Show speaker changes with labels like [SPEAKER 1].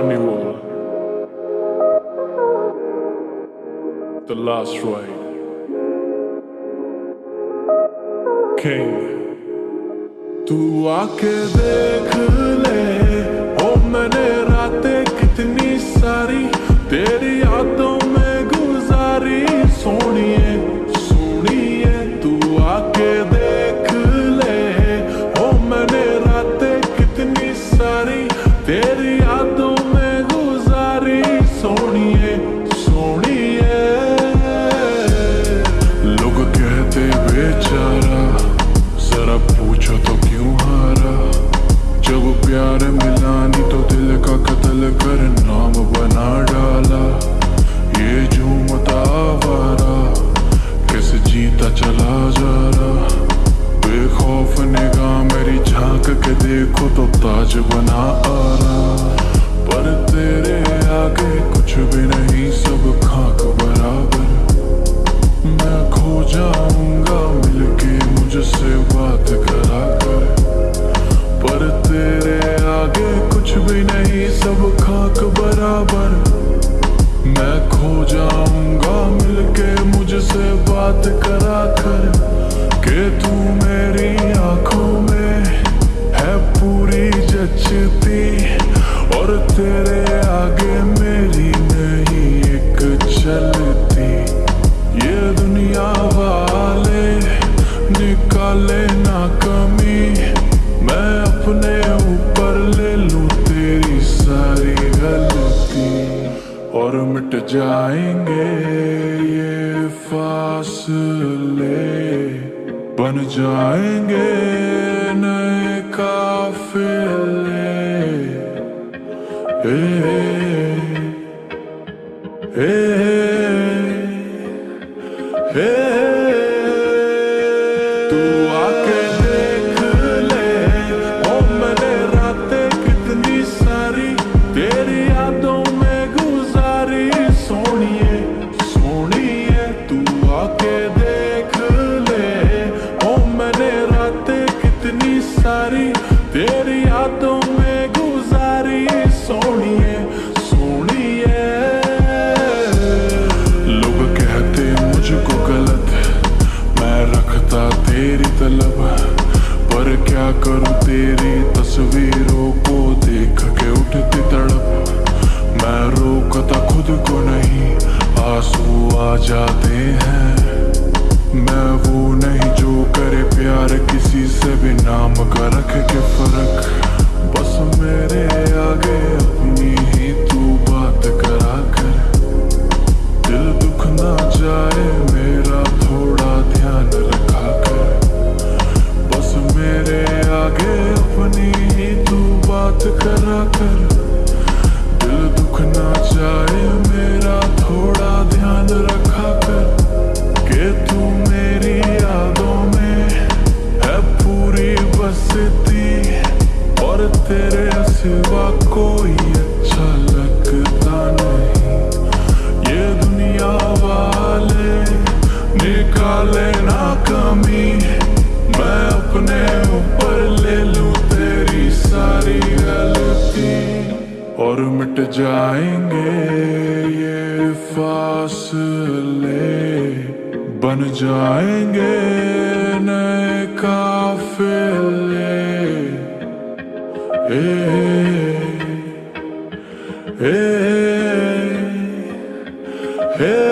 [SPEAKER 1] Carnival, the last ride. King, तू आके देख ले, ओ मैंने रातें कितनी सारी तेरी यादों में गुजारी। सोनिए सोनिए तू आके देख ले, ओ मैंने रातें कितनी सारी तेरी यादों में गुजारी। सोनिए सोनिए लोग कहते बेचारा, जरा पूछो तो क्यों हारा। जब प्यार मिला नहीं तो दिल का कत्ल कर नाम बना डाला। ये झूमता आवारा कैसे जीता चला जा रहा। बेखौफ निगाह मेरी झांक के देखो तो ताज बना आ रहा। पर तेरे आगे कुछ भी नहीं, सब खाक बराबर। मैं खो जाऊंगा मिलके मुझसे बात करा कर। पर तेरे आगे कुछ भी नहीं, सब खाक बराबर। मैं खो जाऊंगा मिलके मुझसे बात करा कर। कि तू मेरी आंखों में है पूरी जचती, और तेरे आगे मेरी नहीं एक चलती। ये दुनिया वाले निकाले ना कमी, मैं अपने ऊपर ले लूं तेरी सारी गलती। और मिट जाएंगे ये फासले, बन जाएंगे नए काफिले। तू आके देख ले, ओ मैंने रातें कितनी सारी तेरी यादों में गुजारी। सोनिए सोनिए तू आके देख ले, ओ मैंने रातें कितनी सारी तेरी यादों में गुजारी। सोनिए सोनिए लोग कहते मुझको गलत, मैं रखता तेरी तलब। पर क्या करूं तेरी तस्वीरों को देख के उठती तड़प। मैं रोकता खुद को नहीं, आंसू आ जाते हैं। मैं वो नहीं जो करे प्यार किसी से भी नाम का रख के फर्क। बस मेरे आगे अपनी ही तू बात करा कर। दिल दुख ना जाए मेरा थोड़ा ध्यान रखा कर। बस मेरे आगे अपनी ही तू बात करा कर। दिल दुख ना जाए मेरा थोड़ा ध्यान रखा कर। कि तू मेरी यादों में है पूरी बसती, और तेरे सिवा कोई अच्छा लगता नहीं। ये दुनिया वाले निकाले ना कमी, मैं अपने ऊपर ले लूं तेरी सारी गलती। और मिट जाएंगे ये फासले, बन जाएंगे नए काफिले। Hey